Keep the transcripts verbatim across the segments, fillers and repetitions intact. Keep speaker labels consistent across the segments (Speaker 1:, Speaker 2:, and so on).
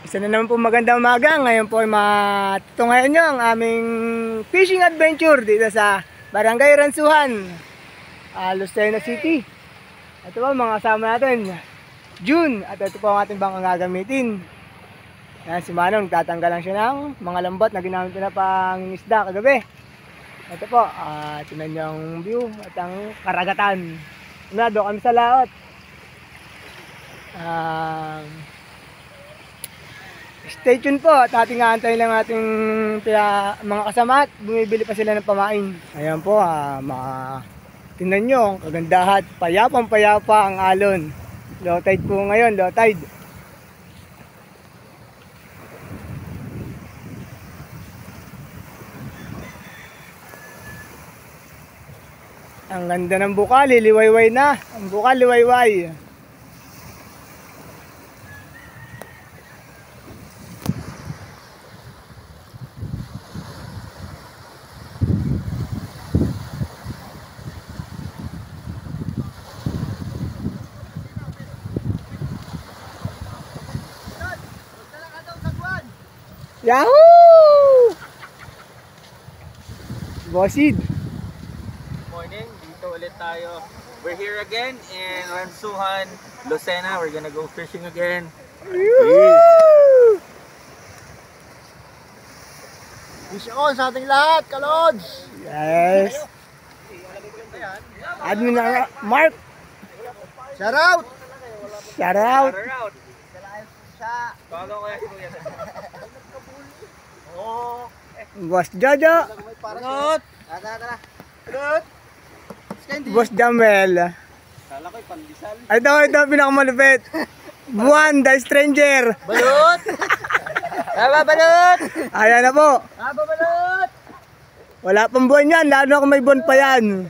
Speaker 1: Isa na naman po magandang umaga. Ngayon po ay matutunghayan nyo ang aming fishing adventure dito sa Barangay Ransuhan, uh, Lucena City. Ito po mga kasama natin, June, at ito po ang ating bangkang gagamitin. Yan, si Manong, tatanggal lang siya ng mga lambat na ginamit na pangingisda kagabi. Ito po, uh, tinan nyo ang view at ang karagatan. Na, doon kami sa laot. Um, stay tuned po at ating aantayin lang ating pila, mga kasama at bumibili pa sila ng pamain. Ayan po, uh, mga tingnan nyo ang kagandahan, payapang payapa ang alon. Low tide po ngayon, low tide. Ang ganda ng bukal, liwayway na. Ang bukal, liwayway. Yahoo! Bosid.
Speaker 2: Morning, dito ulit tayo. We're here again in Ransuhan, Lucena. We're gonna go fishing again.
Speaker 1: Yoo!
Speaker 3: Fish on sa ating lahat, kalods!
Speaker 1: Yes. Admin na Mark.
Speaker 3: Shout out!
Speaker 1: Shout out.
Speaker 2: Bago ko yan si Kuya.
Speaker 3: Oh,
Speaker 1: Boss Jojo.
Speaker 3: Parot! Tara, tara. Parot!
Speaker 1: Boss Jamel.
Speaker 2: Kala ko'y pandesal.
Speaker 1: Ito, ito pinakamalupit. Buwan, the stranger.
Speaker 3: Balot! Aba, balot!
Speaker 1: Ayan na po.
Speaker 3: Aba, balot!
Speaker 1: Wala pang buwan yan, lalo na kung may buwan pa yan.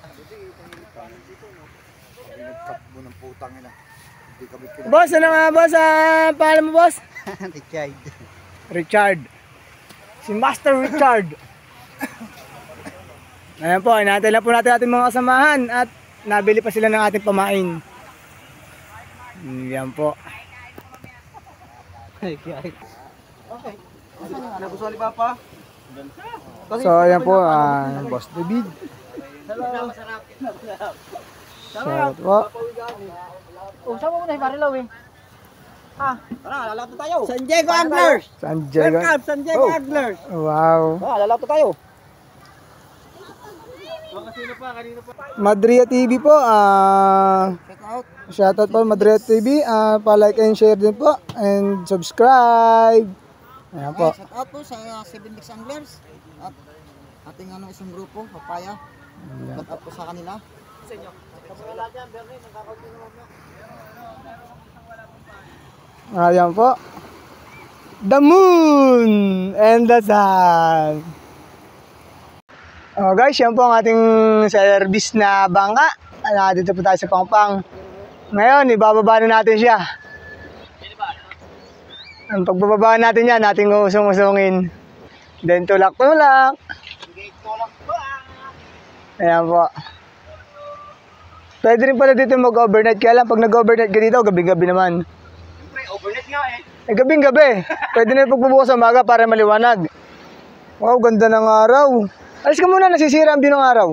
Speaker 1: Boss, ano nga boss? Ah, pangalan mo boss?
Speaker 3: Richard.
Speaker 1: Richard. Si Master Richard. Ayan po, inaantay lang po natin ating mga kasamahan at nabili pa sila ng ating pamain. Yan po.
Speaker 3: Okay. Nagustuhan ni Papa?
Speaker 1: So ayan po, uh, Boss David.
Speaker 3: Hello.
Speaker 1: Shout po.
Speaker 3: Oh, sama mo na yung barilaw eh. Ah, tara, lalakto tayo. San Diego Anglers.
Speaker 1: San Diego.
Speaker 3: Welcome, San Diego
Speaker 1: Oh.
Speaker 3: Anglers.
Speaker 1: Wow.
Speaker 3: Ah, lalakto tayo.
Speaker 2: Kanino pa, kanino pa?
Speaker 1: Madria T V po. Ah,
Speaker 3: Check out.
Speaker 1: shoutout po Madria T V. Ah, pa-like and share din po and subscribe. Ayan po.
Speaker 3: Shout out po sa Seven Mix Anglers at ating ano isang grupo, Papaya. Shout out po sa kanila. Sa inyo.
Speaker 1: Ayan po. The moon and the sun. Oh guys, yan po ang ating service na bangka. Ah, dito po tayo sa Pangpang. Ngayon, ibababa na natin siya. Ang pagbababa natin yan, natin usong-usungin. Then tulak-tulak. Ayan po. Pwede rin pala dito mag-overnight. Kaya lang, pag nag-overnight ka dito, gabi-gabi naman.
Speaker 2: Overnight nga eh.
Speaker 1: Eh, gabing-gabi. Pwede na yung pagbubukas sa umaga para maliwanag. Wow, ganda ng araw. Alis ka muna, nasisira ang view ng araw.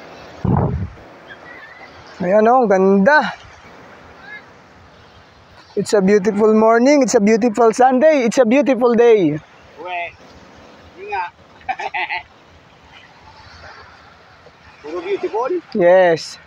Speaker 1: Ayan o, ganda. It's a beautiful morning. It's a beautiful Sunday. It's a beautiful day.
Speaker 2: Uwe. Yun nga. Puro beautiful.
Speaker 1: Yes.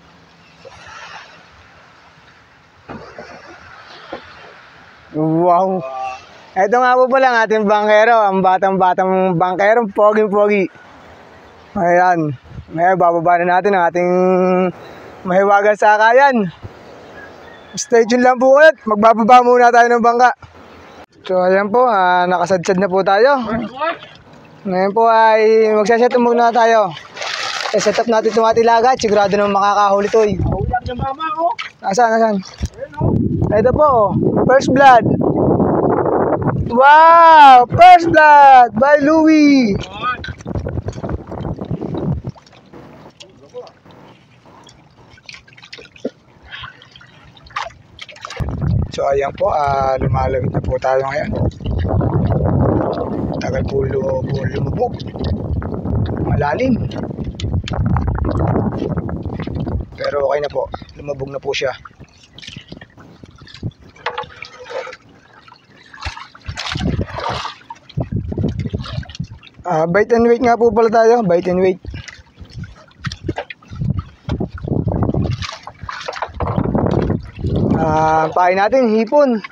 Speaker 1: Wow. Ito nga po pala ang ating bangkero. Ang batang-batang bangkero. Pogi-pogi. Ayan. Ngayon, bababa na natin ang ating mahiwagang sakayan. Stay tuned lang po ulit. Magbababa muna tayo ng bangka. So, ayan po. Ah, nakasadsad na po tayo. Ngayon po ay magsaset up muna tayo. I-set up natin itong ating lagat. Sigurado naman makakahuli ito eh.
Speaker 3: Ulam sa mama oh.
Speaker 1: Nasaan, nasaan? Ito po, First Blood. Wow! First Blood by Louie. So ayan po, ah, lumalawit na po tayo ngayon. Tagal po lu- po lumubog. Malalim. Pero okay na po, lumubog na po siya. Ah, bite and weight nga po pala tayo, bite and weight. Ah, pain natin hipon.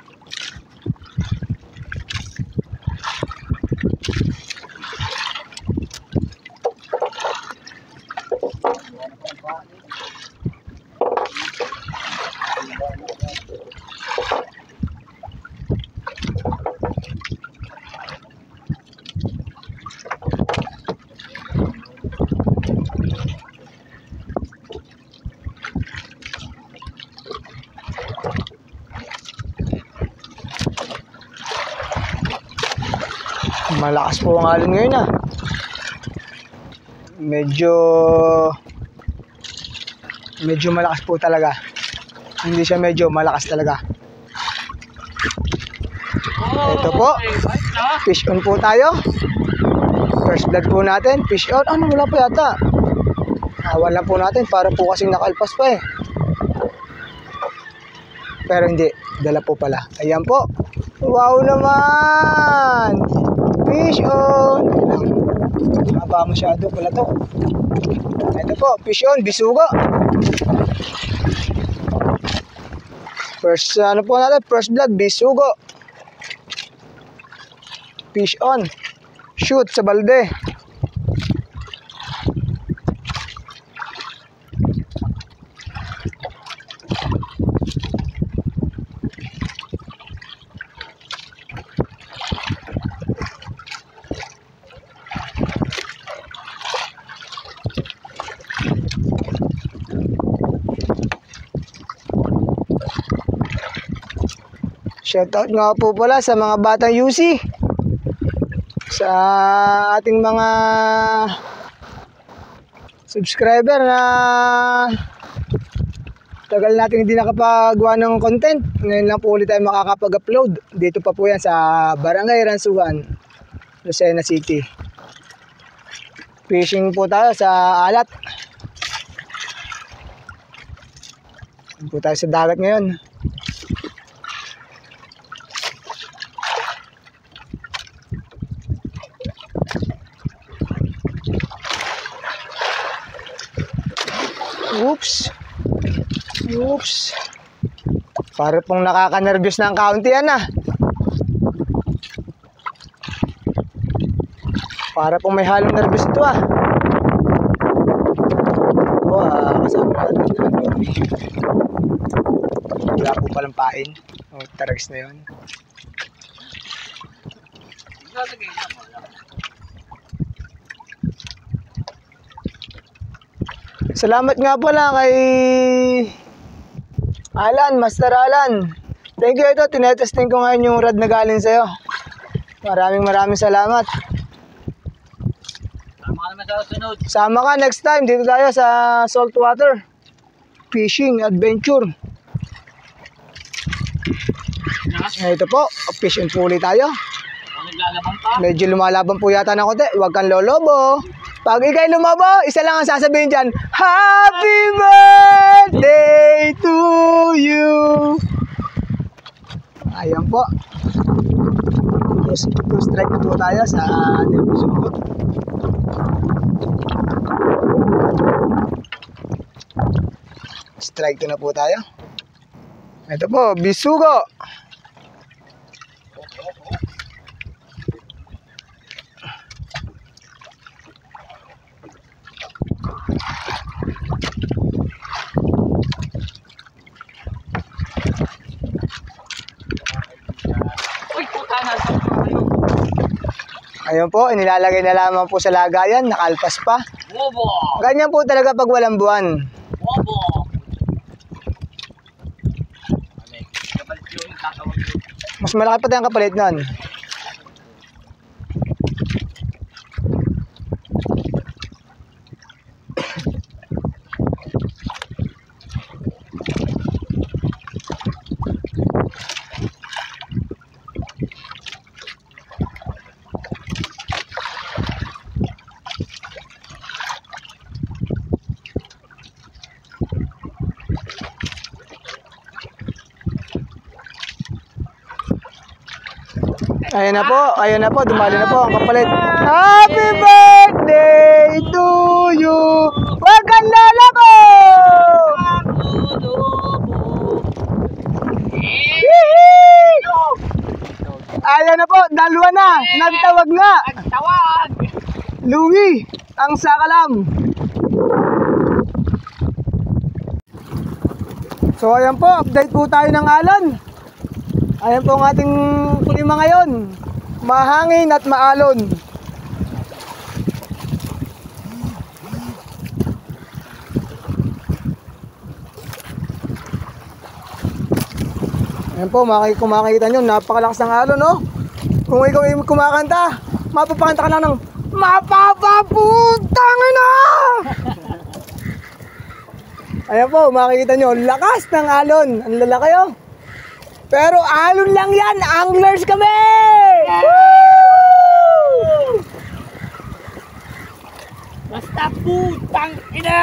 Speaker 1: Malakas po ang alon ngayon ah. Medyo medyo malakas po talaga. Hindi siya medyo malakas talaga. Ito po. Fish on po tayo. First blood po natin. Fish on. Ano, wala pa yata. Awan lang po natin para po kasing nakalpas pa eh. Pero hindi. Dala po pala. Ayan po. Wow naman! Fish on! Haba masyado pala to. Ito po, fish on, bisugo. First, ano po natin, first blood, bisugo. Fish on. Shoot sa balde. Shoutout nga po pala sa mga batang U C, sa ating mga subscriber na tagal natin hindi nakapagawa ng content. Ngayon lang po ulit tayo makakapag-upload. Dito pa po yan sa Barangay Ransuhan, Lucena City. Fishing po tayo sa alat. Po tayo sa dagat ngayon. Oops. Oops. Para pong nakaka-nervous ng kaunti yan ah. Para pong may halong nervous ito ah. O ah, kasama natin. Wala po palang pain. O, taragis na yun. Salamat nga pala kay Alan, Master Alan. Thank you ito, tinetesting ko ngayon yung rod na galing sa'yo. Maraming maraming salamat.
Speaker 2: Sama ka naman sa sunod.
Speaker 1: Sama ka next time, dito tayo sa saltwater fishing adventure. Ito po, fish and pulley tayo.
Speaker 2: Kung naglalaban pa.
Speaker 1: Medyo lumalaban po yata ng konti. Huwag kang lolobo. Pag ikay lumabo, isa lang ang sasabihin dyan, Happy birthday to you! Ayan po. Two strike na po tayo sa ating bisugo. Strike two na po tayo. Ito po, bisugo. Ayun po, inilalagay na lamang po sa lagayan, nakalpas pa.
Speaker 2: Wobo!
Speaker 1: Ganyan po talaga pag walang buwan.
Speaker 2: Wobo!
Speaker 1: Mas malaki pa tayong kapalit nun. Ayan na po, ayan na po, dumali na po ang kapalit. Happy birthday to you! Wag kang lalabo! Ayan na po, dalawa na, nagtawag nga.
Speaker 3: Nagtawag!
Speaker 1: Louie, ang sakalam. So ayan po, update po tayo ng alon. Ayan po ang ating kulima ngayon. Mahangin at maalon. Ayan po, kung makikita nyo, napakalakas ng alon, no? Kung ikaw ay kumakanta, mapapakanta ka lang ng mapapaputang na! Ayan po, makikita nyo, lakas ng alon. Ang lalaki, oh. Pero alon lang yan, anglers kami! Woo!
Speaker 3: Basta putang ina!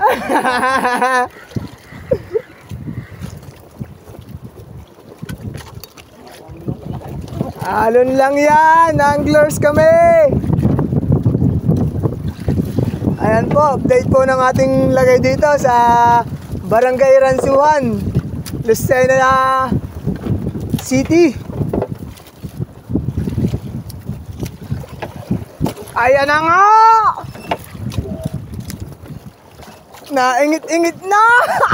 Speaker 1: Alon lang yan, anglers kami! Ayan po, update po ng ating lagay dito sa Barangay Ransuhan, Lucena City. Ayan na nga! Naingit-ingit na!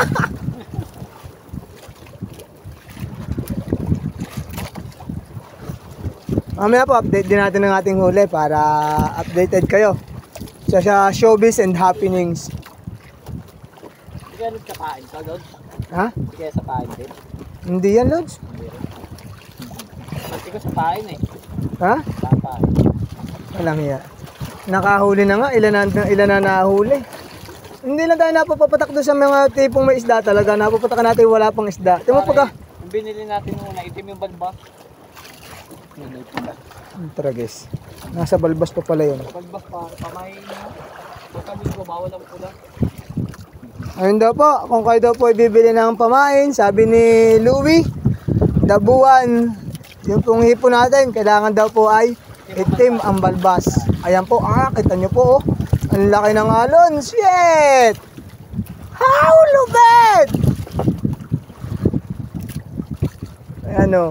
Speaker 1: Mamaya po, update din natin ng ating huli para updated kayo sa, sa showbiz and happenings.
Speaker 3: Hindi ka nagkapain sa Lods?
Speaker 1: Ha?
Speaker 3: Hindi kaya sa pain din?
Speaker 1: Hindi yan, Lods.
Speaker 3: Hindi ko sa pain eh.
Speaker 1: Ha?
Speaker 3: Sa pain.
Speaker 1: Walang iya. Nakahuli na nga, ilan na, ilan na nahuli. Hindi na tayo napapatak doon sa mga tipong may isda talaga. Napapatakan natin wala pang isda. Tingnan mo pagka.
Speaker 3: Yung binili natin muna, itim yung balbas. Hindi pa.
Speaker 1: Tragis. Nasa balbas pa pala yun.
Speaker 3: Balbas pa, pamahin mo. Baka ko, bawal ang pula.
Speaker 1: Ayun daw po, kung kayo daw po ibibili ng pamain, sabi ni Louie, dabuan, yung pong hipo natin, kailangan daw po ay itim ang balbas. Ayan po, ah, kita nyo po, oh. Ang laki ng alon, shit! How lubet! Ayan o.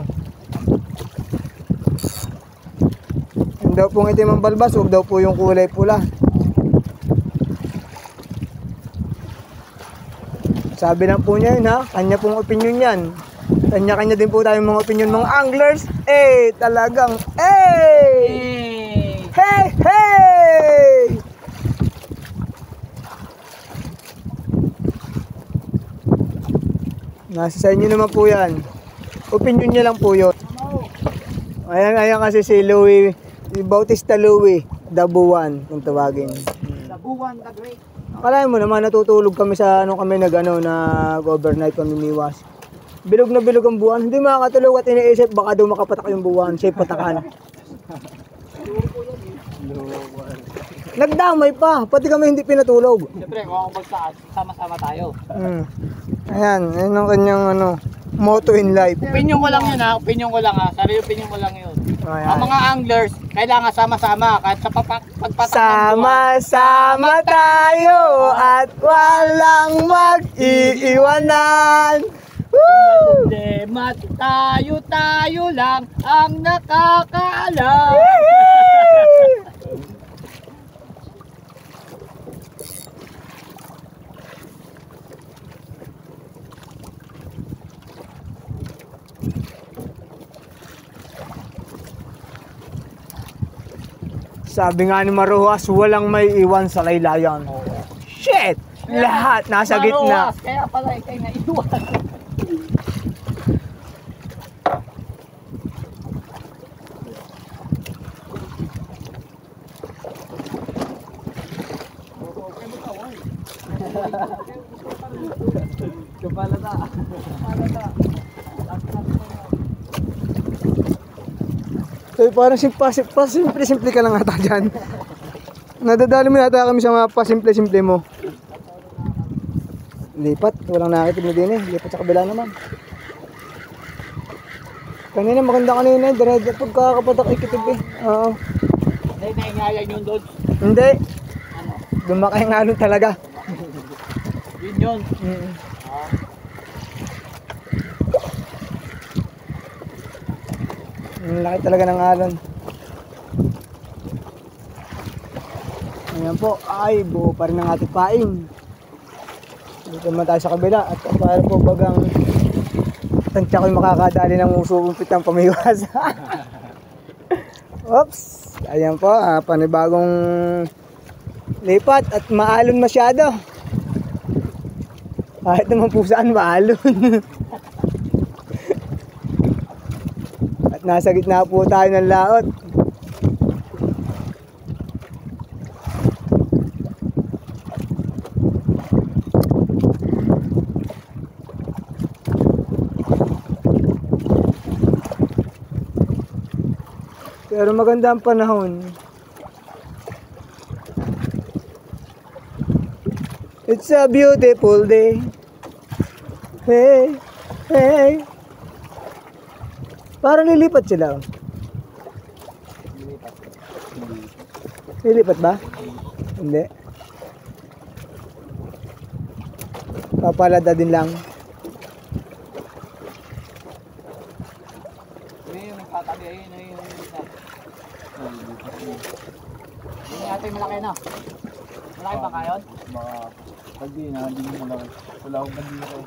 Speaker 1: Yung daw pong itim ang balbas, huwag daw po yung kulay pula. Sabi lang po niya yun, ha, kanya pong opinion yan. Kanya-kanya din po tayong mga opinion mga anglers. Eh, talagang, eh! Hey, hey! Nasa sa inyo naman po yan. Opinion niya lang po yun. Ayan, ayan kasi si Louie, si Bautista Louie, Dabuan, kung tawagin.
Speaker 3: Dabuan, the great.
Speaker 1: Akalain mo naman, natutulog kami sa ano kami nag ano, na overnight pamimiwas. Bilog na bilog ang buwan. Hindi makakatulog at iniisip, baka daw makapatak yung buwan. Siya patakan. Nagdamay pa, pati kami hindi pinatulog.
Speaker 3: Siyempre, kung ako magsaan, sama-sama tayo.
Speaker 1: Hmm. Ayan, yun ang kanyang ano, motto in life.
Speaker 3: Opinion ko lang yun ha, opinion ko lang ha. Sarili opinion ko lang yun.
Speaker 1: Ayan.
Speaker 3: Ang mga anglers, kailangan sama-sama kahit sa papak pagpatak ng buwan.
Speaker 1: Sama-sama tayo at walang mag-iiwanan. Woo!
Speaker 3: Problema, tayo-tayo lang ang nakakaalam.
Speaker 1: Sabi nga ni Maruhas, walang may iwan sa laylayan. Shit! Lahat nasa gitna.
Speaker 3: Maruwas, kaya pala ikay naiwan. Kapalata. Kapalata.
Speaker 1: So parang simple-simple ka lang ata dyan. Nadadali mo yata kami sa mga pasimple-simple mo. Lipat, walang nakakitib na din eh. Lipat sa kabila naman. Kanina maganda kanina, diretso pagkakapatak ikitip eh. Oo.
Speaker 3: Hindi, naingayan yun doon.
Speaker 1: Hindi.
Speaker 3: Ano?
Speaker 1: Lumaki ang alon talaga.
Speaker 3: Yun yun.
Speaker 1: Mm. Ang laki talaga ng alon. Ayan po, ay buo pa rin ang ating paing. Dito naman tayo sa kabila at para po bagang tansya ko'y makakadali ng usukumpit ng pamiwas. Oops! Ayan po, ah, panibagong lipat at maalon masyado. Kahit naman po saan maalon. At nasa gitna po tayo ng laot. Pero maganda ang panahon. It's a beautiful day. Hey, hey. Parang lilipat sila. Lilipat ba? Hindi. Papalada din lang.
Speaker 3: May yung nagtatabi ayun na yung isa. Hindi natin malaki na. Malaki ba kayo?
Speaker 2: Baka pag di na, hindi mo malaki. Wala akong hindi ako.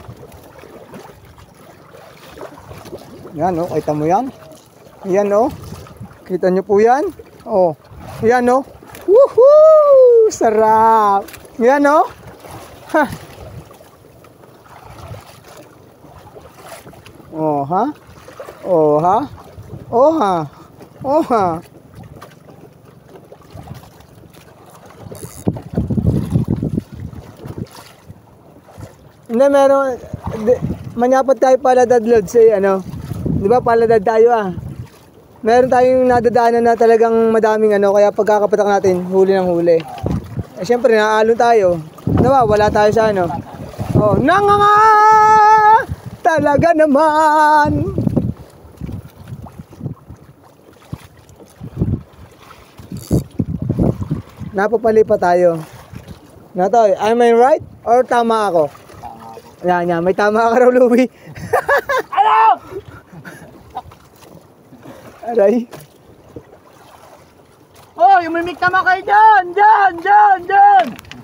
Speaker 1: Yan oh, kita mo yan? Yan oh. Kita nyo po yan? Oh. Yan oh. Woohoo! Sarap! Yan oh. Ha. Oh ha? Oh ha? Oh ha? Oh ha? Hindi, meron, di, manyapat tayo pala dadlod sa ano, di ba paladad tayo ah. Meron tayong nadadaanan na talagang madaming ano, kaya pagkakapatak natin, huli ng huli. Eh syempre, naaalon tayo. Diba, wala tayo sa ano. Oh, nanganga! Talaga naman! Napapali pa tayo. Natoy, am I right? Or tama ako? Yan, yan. May tama ka raw, Louie.
Speaker 3: Ano?
Speaker 1: Aray.
Speaker 3: Oh, yung mimik tama kayo dyan! Dyan! Dyan! Dyan!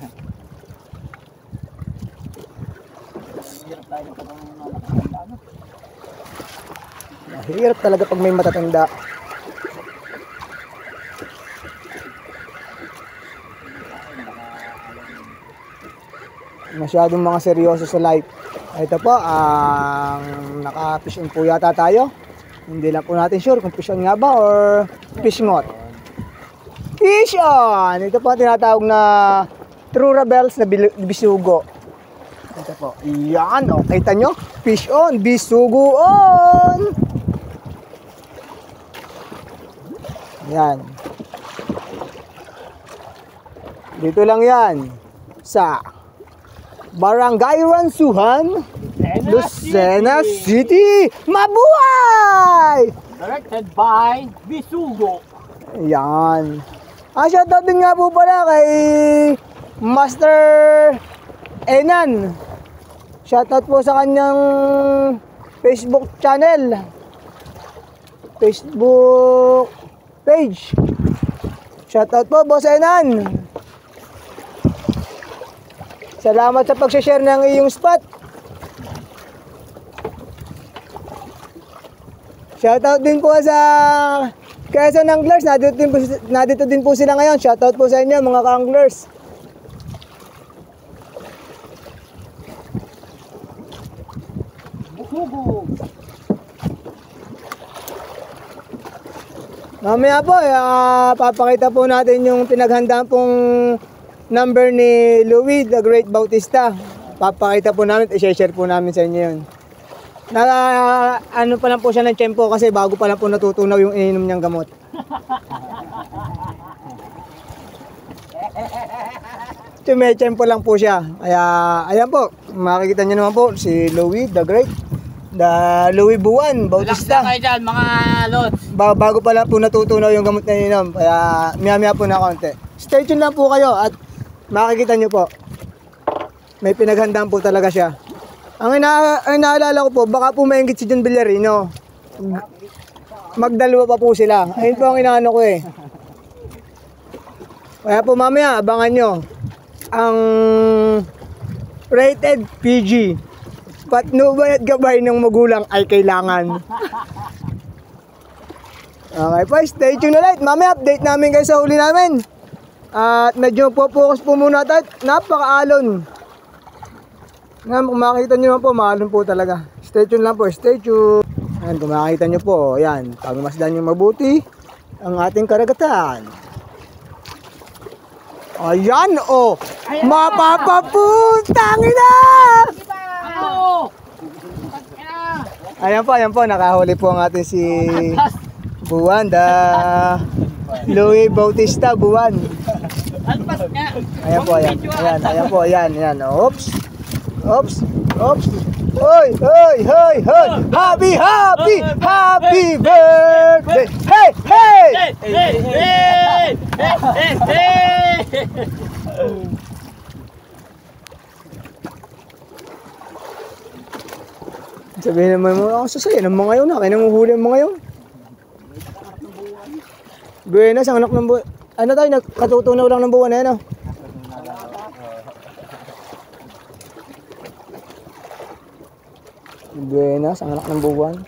Speaker 3: Hirap tayo ng pagkakas.
Speaker 1: Hirap talaga pag may matatanda. Masyadong mga seryoso sa life. Ito po, ang naka-fish on po yata tayo. Hindi lang po natin sure kung fish on nga ba or fish ngot. Fish on! Ito po ang tinatawag na true rebels na bil- bisugo. Ito po. Yan, o. Kita nyo? Fish on, bisugo on! Yan. Dito lang yan. Sa Barangay Ransuhan, Lucena City. Mabuhay!
Speaker 3: Directed by Bisugo.
Speaker 1: Yan. Ah, shoutout din nga po pala kay Master Enan. Shoutout po sa kanyang Facebook channel. Facebook page. Shoutout po, Boss Enan. Salamat sa pag-share ng iyong spot. Shoutout din po sa Quezon Anglers. Nadito din po, nadito din po sila ngayon. Shoutout po sa inyo mga ka-anglers.
Speaker 3: Bisugo.
Speaker 1: Mamaya po, uh, papakita po natin yung pinaghandaan pong number ni Louie the Great Bautista. Papakita po namin, i-share po namin sa inyo yun. Na, ano pa lang po siya ng tiyempo kasi bago pa lang po natutunaw yung ininom niyang gamot. So, may tiyempo lang po siya. Kaya, ayan po, makikita niyo naman po si Louie the Great The Louis Buwan, Bautista.
Speaker 4: Relax na kayo dyan, mga lods.
Speaker 1: Ba- bago pala po natutunaw yung gamot na ininom, kaya miya-miya po na konti. Stay tuned lang po kayo at makikita nyo po. May pinaghandaan po talaga siya. Ang, ina ang naalala ko po, baka po maingit si John Villarino. Magdalawa pa po sila. Ayun po ang inaano ko eh. Kaya po mamaya, abangan nyo ang rated P G. Patnubay at gabay ng magulang ay kailangan. Okay po, stay tuned ulit. Mamaya update namin kayo sa huli namin. At medyo po focus po muna tayo. Napaka-alon. Nga, kung makikita nyo naman po, maalon po talaga. Stay tuned lang po, stay tuned. Ayan, kung makikita nyo po, ayan, pagmasdan nyo mabuti ang ating karagatan. Ayan, oh! Mapapaputang ina! Ayan po, ayan po, nakahuli po ang ating si Buwan, the Louis Bautista Buwan. Ayan po, ayan, ayan, ayan po, ayan, ayan, oops, oops, oops, hoy, hoy, hoy, hoy, happy, happy, happy birthday, hey, hey!
Speaker 4: Hey! Hey! Hey! Hey! Hey!
Speaker 1: Sabihin naman mo, ako sasaya ng mga yun, kaya nanguhuli ang mga yun. Buenas, ang anak ng buwan. Ano tayo, nagkatutunaw lang ng buwan na yan, oh. Buenas, ang anak ng buwan.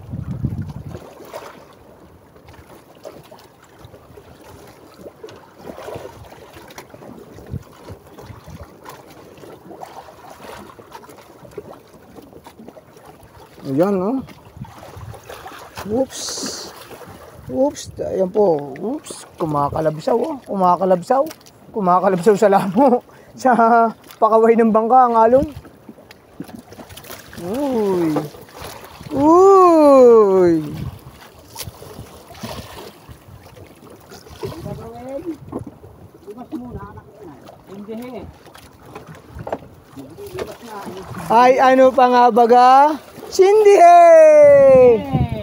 Speaker 1: Ayan, oh. Oops. Oops, ayan po. Oops, kumakalabsaw, oh. Kumakalabsaw. Kumakalabsaw sa lamo. Sa pakaway ng bangka, ang alon. Uy. Uy. Ay, ano pa nga baga? Cindy, hey!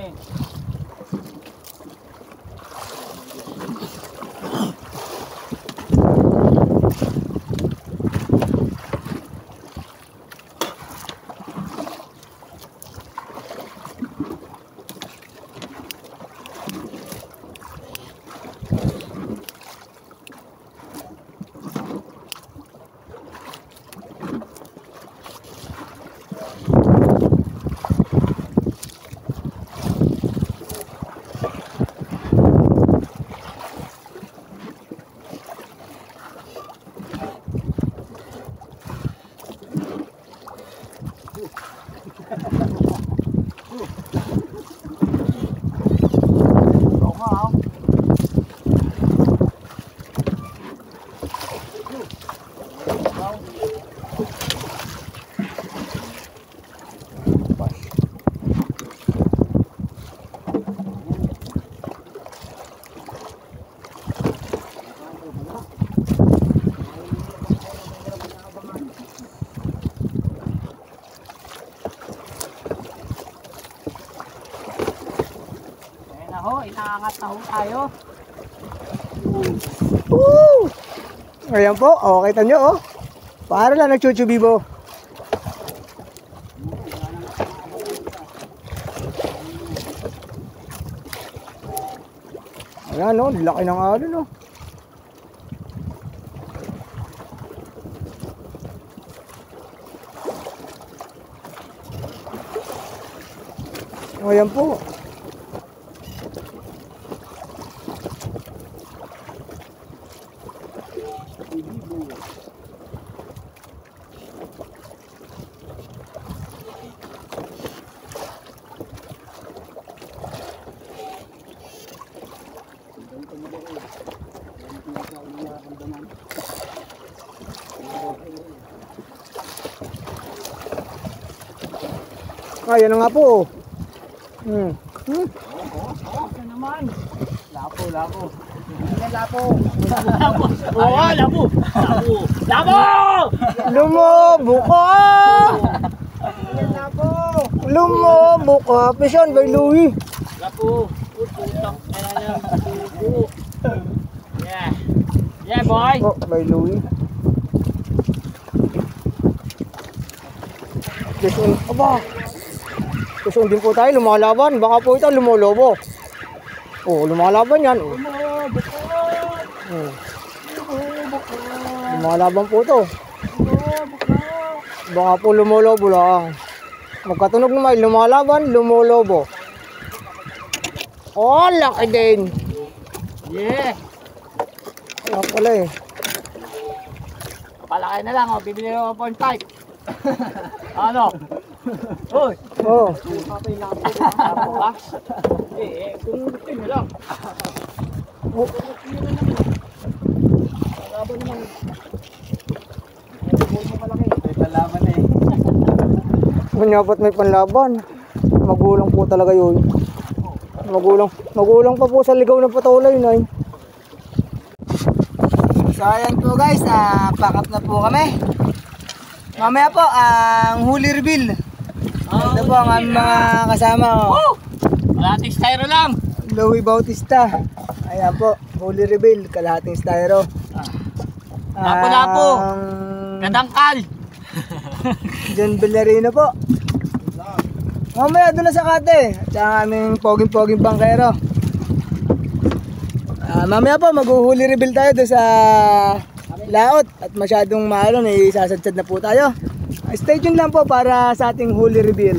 Speaker 4: Ho, inaangat na ho tayo.
Speaker 1: Woo! Ayan po, oh, kita nyo, oh. Para lang nagchuchubibo. Ayan, oh, laki ng alon, oh. Ayan po. Ayan na nga po. Hmm. Hmm.
Speaker 4: Ito naman.
Speaker 3: Lapo, lapo.
Speaker 4: Ayan, lapo. Lapo. Oo, lapo. Lapo. Lapo!
Speaker 1: Lumobo ka! Lumobo Mukha pisan by Louie.
Speaker 4: Lapo. Utang kaya lang. Tubo. Yeah. Yeah, boy.
Speaker 1: Oh, by Louie. Jason, aba. Jason din po tayo, lumalaban. Baka po ito lumolobo. Oh, lumalaban yan. Oh. Oh. Lumalaban po ito. Baka po lumolobo lang. Magkatunog naman, lumalaban, lumolobo. Oh, laki din.
Speaker 4: Yeah.
Speaker 1: Wala pala eh.
Speaker 4: Palakay na lang, oh. Bibili ko one point five. Ano? Uy.
Speaker 1: Oh.
Speaker 4: Tapo ka? Eh, eh, kung gusto nyo lang.
Speaker 1: Oh.
Speaker 4: Laban naman.
Speaker 2: May palaman eh.
Speaker 1: Manyapat may panlaban. Magulang po talaga yun. Magulang. Magulang pa po sa ligaw ng patuloy na yun. So ayan po guys, uh, pack up na po kami. Mamaya po, ang huli reveal. Ito po ang aming mga kasama. Oh.
Speaker 4: Kalating styro lang.
Speaker 1: Louie Bautista. Ayan po, huli reveal, kalahating styro.
Speaker 4: Lapo-lapo.
Speaker 1: Ang
Speaker 4: Kadangkal.
Speaker 1: John Villarino po. Mamaya doon na sa kate. At ang aming poging-poging bangkero. Ah, mamaya po, maghuhuli reveal tayo doon sa laot. At masyadong maalon, eh, sasadsad na po tayo. Ah, stay tuned lang po para sa ating huli reveal.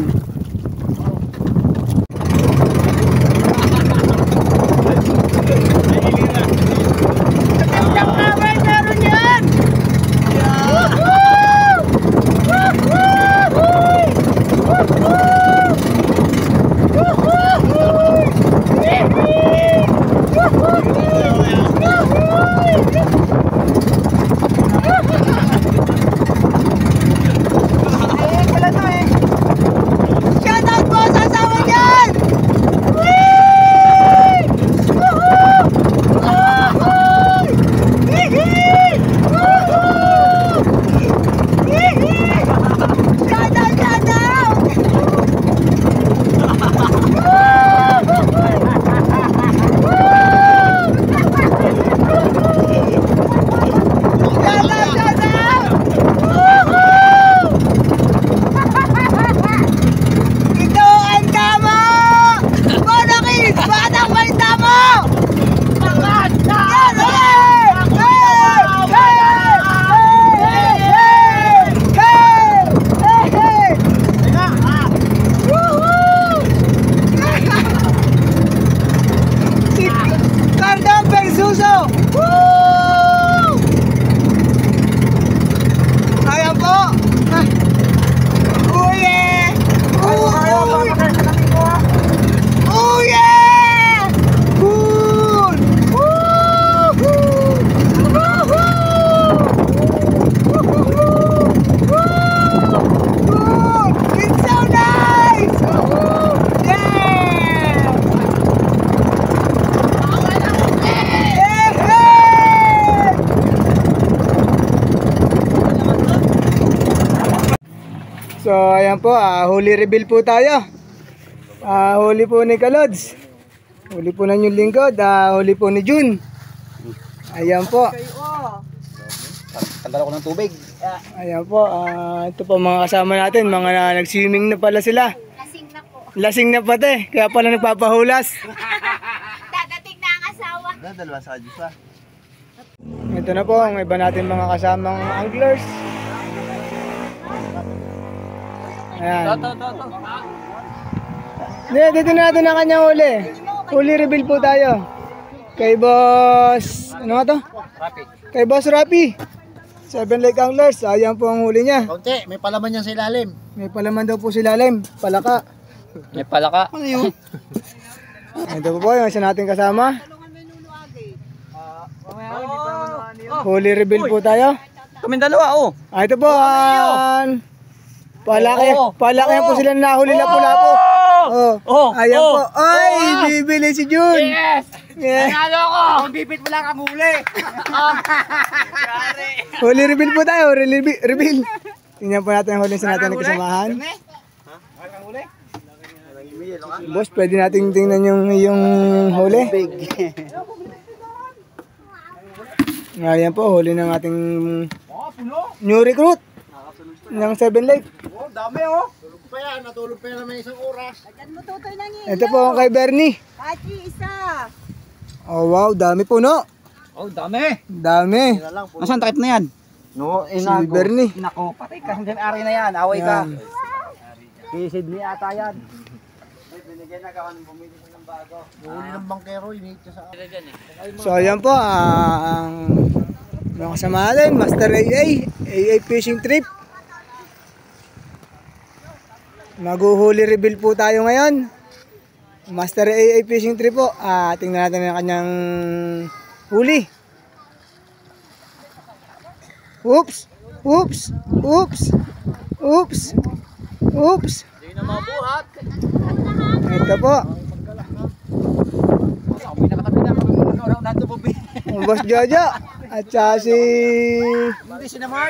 Speaker 1: So ayan po, uh, huli reveal po tayo. Uh, huli po ni Kalods. Huli po na yung lingkod, uh, huli po ni June. Ayan po.
Speaker 2: Tanggal ako ng tubig.
Speaker 1: Ayan po, uh, ito po mga kasama natin, mga na, nag-swimming na pala sila.
Speaker 5: Lasing na po.
Speaker 1: Lasing na pati, kaya pala nagpapahulas.
Speaker 5: Dadating na ang asawa.
Speaker 2: Dalawa sa adjust pa.
Speaker 1: Ito na po ang iba natin mga kasamang anglers. Ayan.
Speaker 4: To, to, to.
Speaker 1: Hindi, dito na natin ang kanyang huli. Huli reveal po tayo. Kay Boss, ano nga to?
Speaker 4: Rapi.
Speaker 1: Kay Boss Rapi. Seven Lake Anglers, ayan po ang huli niya.
Speaker 3: Kaunti, may palaman yan sa ilalim.
Speaker 1: May palaman daw po si Lalim, palaka.
Speaker 4: May palaka.
Speaker 1: Ano yun? Ito po po yung isa nating kasama. Huli reveal po tayo.
Speaker 4: Kaming dalawa, oh.
Speaker 1: Ah, ito po, an... Palaki,
Speaker 4: Oo.
Speaker 1: palaki po sila nahuli na pula po. Oh,
Speaker 4: Oh.
Speaker 1: ayan
Speaker 4: Oh.
Speaker 1: po. Ay,
Speaker 4: Oh.
Speaker 1: bibili si June.
Speaker 4: Yes!
Speaker 1: Yeah.
Speaker 4: Nanalo ko!
Speaker 3: Ang bipit mo lang ang huli.
Speaker 1: Huli reveal po tayo, huli reveal. reveal. Tingnan po natin ang huli sa natin ng kasamahan. Boss, pwede nating tingnan yung yung huli. Ngayon po, huli ng ating new recruit ng Seven Lake.
Speaker 4: Oh, dami oh. Tulog pa yan, natulog pa yan naman isang oras.
Speaker 1: Ito po ang kay Bernie.
Speaker 5: Haji, isa.
Speaker 1: Oh wow, dami po no.
Speaker 2: Oh, dami.
Speaker 1: Dami.
Speaker 3: Nasaan takip na yan?
Speaker 2: No,
Speaker 1: Si Bernie.
Speaker 3: Inako, patay ka. Hindi ari na yan. Away ka.
Speaker 1: Yan.
Speaker 3: Kisid ni ata yan.
Speaker 2: Binigyan na kawan bumili ng bago.
Speaker 4: Huli ng bangkero, inihit ka sa
Speaker 1: So ayan po, ah, ang mga kasama natin, Master A A, A A Fishing Trip. Maghuhuli reveal po tayo ngayon. Master A A Fishing Trip po, ah, tingnan natin ang kanyang huli. Oops! Oops! Oops! Oops! Oops!
Speaker 4: Hindi na mabuhat.
Speaker 1: Ito po,
Speaker 3: May nakatabi na. Ano, nato po.
Speaker 1: ang Boss Jojo. At saka si
Speaker 3: Hindi si na Mark.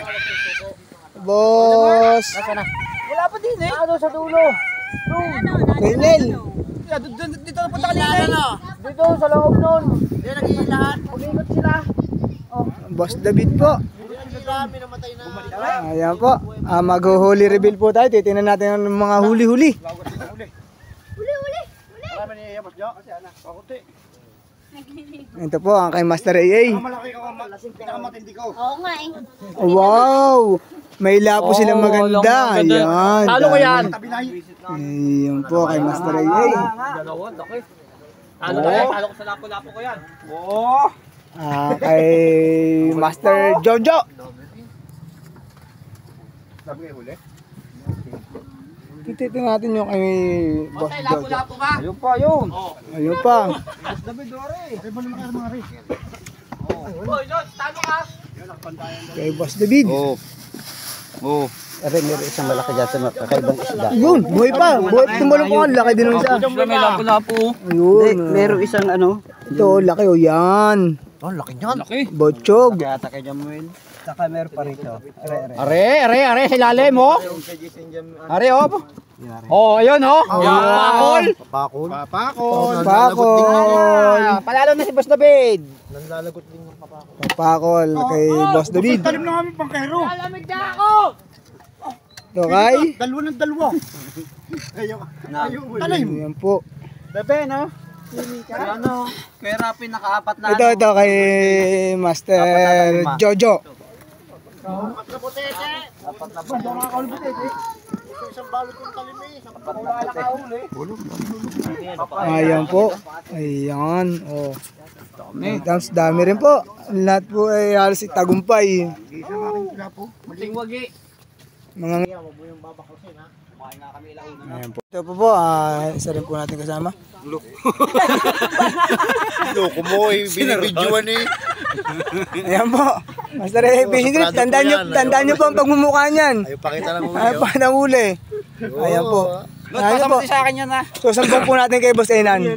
Speaker 1: Boss
Speaker 3: Wala pa din eh. Ano sa dulo?
Speaker 1: Kenel.
Speaker 3: Dito na punta kanina. Dito sa loob nun. Hindi nag-iilahan. Pag-ikot sila.
Speaker 1: Boss David po.
Speaker 4: Dami namatay na.
Speaker 1: Ayan po. Ah, mag-huli reveal po tayo. Titingnan natin ang mga huli-huli.
Speaker 5: Uli, uli.
Speaker 4: Marami niya Boss Jo. Kasi anak, pakunti.
Speaker 1: Ito po ang kay Master A A.
Speaker 4: Malaki ka, pinakamatindi ko.
Speaker 5: Oo nga eh.
Speaker 1: Wow! May lapo silang maganda. Ayan.
Speaker 3: Talo ko yan.
Speaker 4: Tabilay.
Speaker 1: Ayan po kay Master A A.
Speaker 2: Dalawa, laki. Talo tayo, talo ko sa lapo-lapo ko yan.
Speaker 4: Oo.
Speaker 1: Ah, kay Master Jojo.
Speaker 4: Sabi kayo huli?
Speaker 1: Titingnan natin yung kay Boss Jojo.
Speaker 2: Lapo-lapo ka.
Speaker 3: Ayun pa, yun.
Speaker 1: Ayun pa.
Speaker 4: David Dore. Ay, ba naman kayo mga rin?
Speaker 2: Hoy, Lord, talo ka.
Speaker 1: Kay Boss David.
Speaker 3: Oh. Oh. Aray, meron isang malaki dyan sa kakaibang isda.
Speaker 1: Yun, buhay pa. Buhay pa tumalong ko. Laki din ng isa.
Speaker 2: May lapo-lapo.
Speaker 1: Ayun.
Speaker 3: Meron isang ano.
Speaker 1: Ito, laki o yan.
Speaker 4: Oh, laki niyan.
Speaker 2: Laki.
Speaker 1: Botchog.
Speaker 3: Kaya kay Jamuel. Saka meron pa rito. Are, are, are, sa ilalim mo. Are, oh. Oh, ayun, oh.
Speaker 2: Pakol.
Speaker 4: Papakol. Papakol.
Speaker 1: Papakol.
Speaker 3: Palalo na si Boss David.
Speaker 4: Nanlalagot din yung papakol.
Speaker 1: Papakol kay Boss David.
Speaker 4: Talim na kami bangkero.
Speaker 5: Alamig na ako.
Speaker 1: Ito kay.
Speaker 4: Dalawa ng dalawa. Ayaw. Ayaw. Talim.
Speaker 1: Ayan po.
Speaker 3: Bebe, no? Ano? Kaya Rapin nakaapat na.
Speaker 1: Ito, ito kay Master Jojo.
Speaker 4: Isang balot yung talim eh.
Speaker 1: Ayan po. Ayan. Oh. Dami. Dami rin po. Lahat po ay halos tagumpay.
Speaker 2: Muling wagi.
Speaker 1: Mga Ayan po. Ito po po, ah, isa rin po natin kasama.
Speaker 4: Loko mo eh. Binibidyoan eh.
Speaker 1: Ayan po. Master A Fishing Trip, tandaan nyo, tandaan nyo po ang pagmumukha niyan.
Speaker 4: Ayaw pakita ng ulo.
Speaker 1: Ayaw pa na huli. Ayan po. Ayan po.
Speaker 3: sa akin yan, ha?
Speaker 1: Susumbong po natin kay Boss Enan.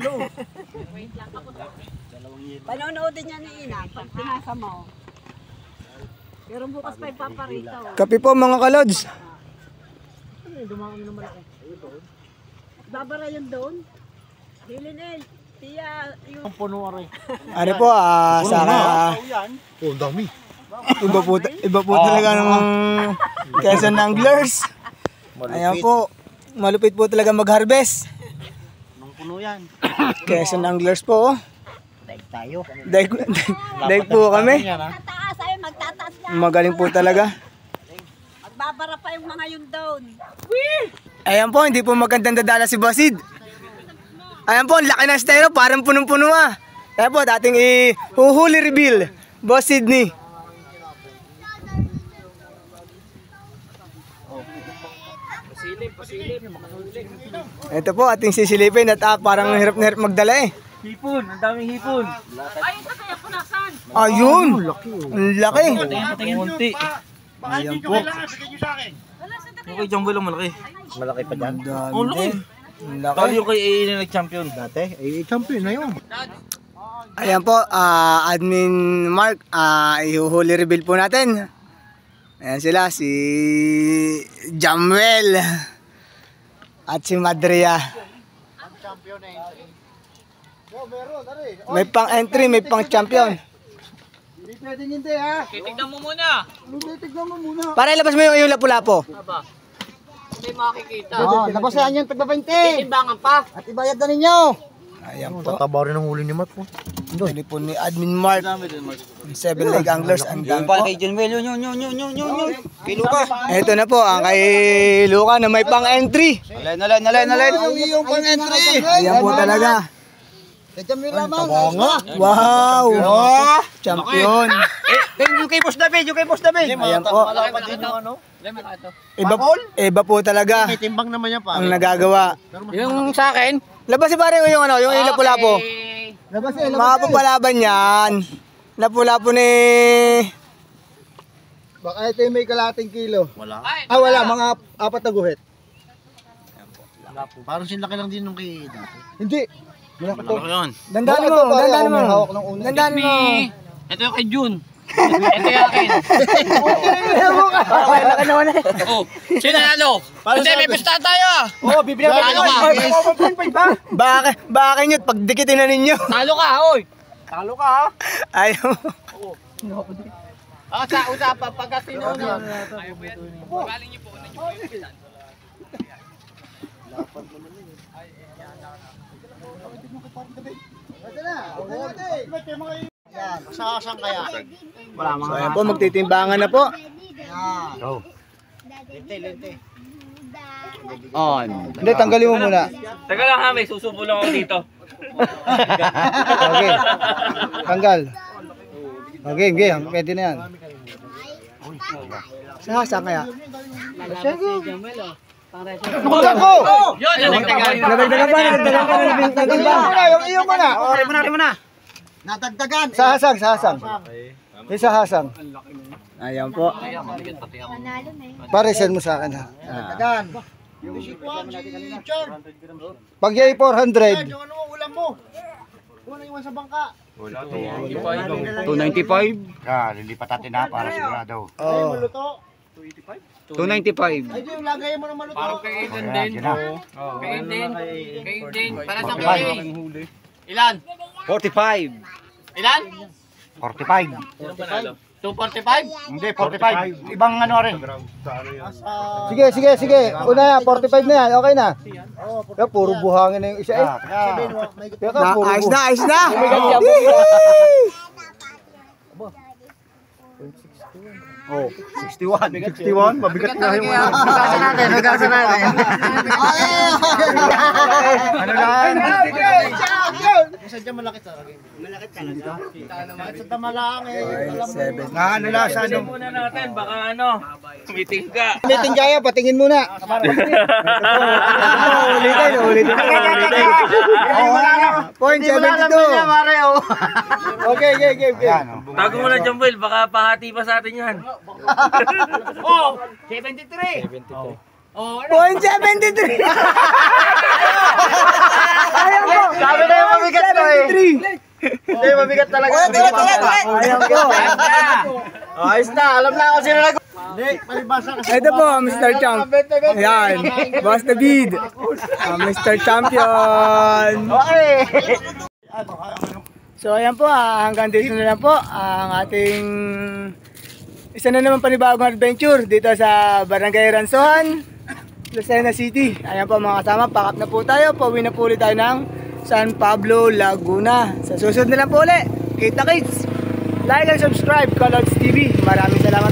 Speaker 5: Panonoodin niya ni Ina pag pinasa mo. Pero bukas pa ipaparito.
Speaker 1: Kape po mga kalods.
Speaker 5: Babara yun doon. Hilinin. Tiya, yung
Speaker 1: Ano po, ah, Saka,
Speaker 4: Oh, dami.
Speaker 1: iba po, iba po talaga ng Quezon Anglers. Ayan po, malupit po talaga mag-harvest.
Speaker 4: Nung puno yan.
Speaker 1: Quezon Anglers po. Oh.
Speaker 4: Daig tayo.
Speaker 1: Daig, daig po kami.
Speaker 5: tataas ay magtataas na.
Speaker 1: Magaling po talaga.
Speaker 5: Magbabara pa yung mga yun doon.
Speaker 1: Ayan po, hindi po magandang dadala si Basid. Ayan po, ang laki ng styro, parang punong-puno ah. Ayan po, dating i-huhuli reveal. Boss Sydney. Ito po, ating sisilipin at ah, parang hirap na hirap magdala eh.
Speaker 2: Hipon, ang daming hipon.
Speaker 1: Ayun! Ang laki.
Speaker 2: Munti.
Speaker 1: Ayan po.
Speaker 2: Okay, jumbo lang malaki.
Speaker 4: Malaki pa dyan.
Speaker 2: Oh, laki.
Speaker 1: Ang
Speaker 2: Talo
Speaker 1: laki.
Speaker 2: yung kay A A na nag-champion.
Speaker 4: Dati, eh, champion na yun.
Speaker 1: Ayan po, ah, Admin Mark, ah, ihuhuli reveal po natin. Ayan sila, si Jamuel at si Madria. May pang entry, may pang champion.
Speaker 3: Hindi pwedeng hindi ha.
Speaker 2: Titignan mo muna.
Speaker 3: Hindi, tignan mo muna.
Speaker 1: Para ilabas mo yung, yung lapu-lapo.
Speaker 2: Aba. Hindi makikita.
Speaker 3: Oo, labasan yung tagba twenty.
Speaker 2: Timbangan pa.
Speaker 3: At ibayad na ninyo.
Speaker 1: Ayan po.
Speaker 4: Tataba rin ang huli ni Mark po.
Speaker 1: Ini po ni Admin Mark. Seven Leg Anglers. Ang dami po.
Speaker 2: John Will, yun, yun, yun, yun, yun, yun. Kay Luca.
Speaker 1: Ito na po, ang kay Luca na may pang entry.
Speaker 2: Nalay, nalay, nalay, nalay.
Speaker 3: Yung pang entry.
Speaker 1: Ayan po talaga.
Speaker 3: Kaya may lamang.
Speaker 1: Wow! Champion!
Speaker 2: Eh, yung kay Boss David, yung kay Boss David.
Speaker 1: Ayan po. Iba, iba po talaga
Speaker 4: May timbang naman yan pa.
Speaker 1: ang nagagawa.
Speaker 2: Yung sa akin.
Speaker 1: Labas si pare yung ano, yung ilapu-lapo.
Speaker 3: Labas eh, labas eh.
Speaker 1: Mapapalaban yan. Lapu-lapo ni...
Speaker 3: Baka ito yung may kalating kilo.
Speaker 4: Wala.
Speaker 3: Ah, wala. Mga apat na guhit.
Speaker 4: Parang sinlaki lang din nung kay dati.
Speaker 3: Hindi. Wala ko to.
Speaker 4: yun.
Speaker 1: Dandaan
Speaker 3: Baka
Speaker 1: mo,
Speaker 3: ito, pare,
Speaker 1: dandaan
Speaker 3: ako
Speaker 1: mo.
Speaker 3: may hawak ng una.
Speaker 1: Dandaan mo.
Speaker 2: Ito yung kay June. Ito yung akin.
Speaker 1: Okay, laki naman eh.
Speaker 2: Oh, sino nalo? Hindi, may pista tayo.
Speaker 1: Oo, bibili ako.
Speaker 2: Talo ka.
Speaker 1: Baka, baka nyo, pagdikitin na ninyo.
Speaker 2: Talo ka, oy. Talo ka, ha?
Speaker 1: Ayaw.
Speaker 2: Ah, sa usapan, pagka sinuna.
Speaker 3: Yan. Saan kaya?
Speaker 1: So, ayan po, magtitimbangan na po.
Speaker 3: Yan.
Speaker 2: On.
Speaker 3: Hindi, tanggalin mo muna.
Speaker 2: Teka lang ha, may susubo lang ako dito.
Speaker 3: Okay. Tanggal. Okay, okay. Pwede na yan.
Speaker 1: Sa saan kaya?
Speaker 3: Buka ko!
Speaker 2: Yun, nalagdagan.
Speaker 1: Nadagdagan pa, nadagdagan pa, nadagdagan pa.
Speaker 3: Yung iyo mo na.
Speaker 2: Okay, mo na, mo na.
Speaker 3: Nadagdagan. Sa hasang, sa hasang. Yung sa hasang.
Speaker 1: Ayan po.
Speaker 3: Pare, send mo sa akin ha. Nadagdagan. Pag yay four hundred. Yung ano ulam mo? Kung ano iwan sa bangka.
Speaker 2: two ninety-five.
Speaker 4: Ah, lilipat natin na para sigurado.
Speaker 3: Oh.
Speaker 2: two ninety-five.
Speaker 3: Ay, yung lagay mo ng maluto.
Speaker 2: Parang kay Aiden
Speaker 4: Ayan,
Speaker 2: din.
Speaker 4: yun na.
Speaker 2: Kay Aiden. Kay Aiden. Para sa
Speaker 4: forty-five.
Speaker 2: kay. Ilan?
Speaker 4: forty-five.
Speaker 2: Ilan?
Speaker 4: forty-five.
Speaker 2: two forty-five?
Speaker 4: Hindi, forty-five. Ibang ano rin.
Speaker 3: Sige, sige, sige. Una yan, forty-five na yan. Okay na. Kaya puro buhangin na yung isa eh.
Speaker 4: Ah, kaya.
Speaker 3: Kaya ka,
Speaker 1: Na,
Speaker 3: puro
Speaker 1: ayos
Speaker 3: buhangin.
Speaker 1: na, ayos na.
Speaker 3: Oh.
Speaker 4: sixty-one. sixty-one? Mabigat na yung ano.
Speaker 3: Nagkasa natin, nagkasa natin.
Speaker 4: Ano lang?
Speaker 3: Isa dyan malaki sa akin. Malaki talaga. Malaki sa tamalang eh.
Speaker 1: Seven.
Speaker 4: Nga ano lang sa ano.
Speaker 2: Muna natin, baka ano. Meeting ka.
Speaker 3: Meeting kaya, patingin muna.
Speaker 1: Ulitin, ulitin.
Speaker 4: Oh, wala na.
Speaker 1: Point seventy-two.
Speaker 3: Okay, okay, okay. okay.
Speaker 4: Ayan, oh.
Speaker 2: Tago mo na, John Will. Baka pahati pa sa atin yan. Oh, seventy-three. Oh, ano?
Speaker 1: Point seventy-three. Ayaw po.
Speaker 3: Sabi na yung mabigat to eh.
Speaker 1: seventy-three.
Speaker 3: Hindi, mabigat talaga.
Speaker 1: Ayaw po.
Speaker 3: Ayos na, alam na ako sino nag... Hindi, palibasa kasi.
Speaker 1: Ito po, Mister Champ. Ayan. Boss David. Ah, Mister Champion.
Speaker 3: Okay.
Speaker 1: So ayan po, ah, hanggang dito na lang po ang ating isa na naman panibagong adventure dito sa Barangay Ransohan, Lucena City. Ayan po mga kasama, pack up na po tayo, pauwi na po ulit tayo ng San Pablo, Laguna. Sa susunod na lang po ulit, kita kits! Like and subscribe, Colots T V. Maraming salamat.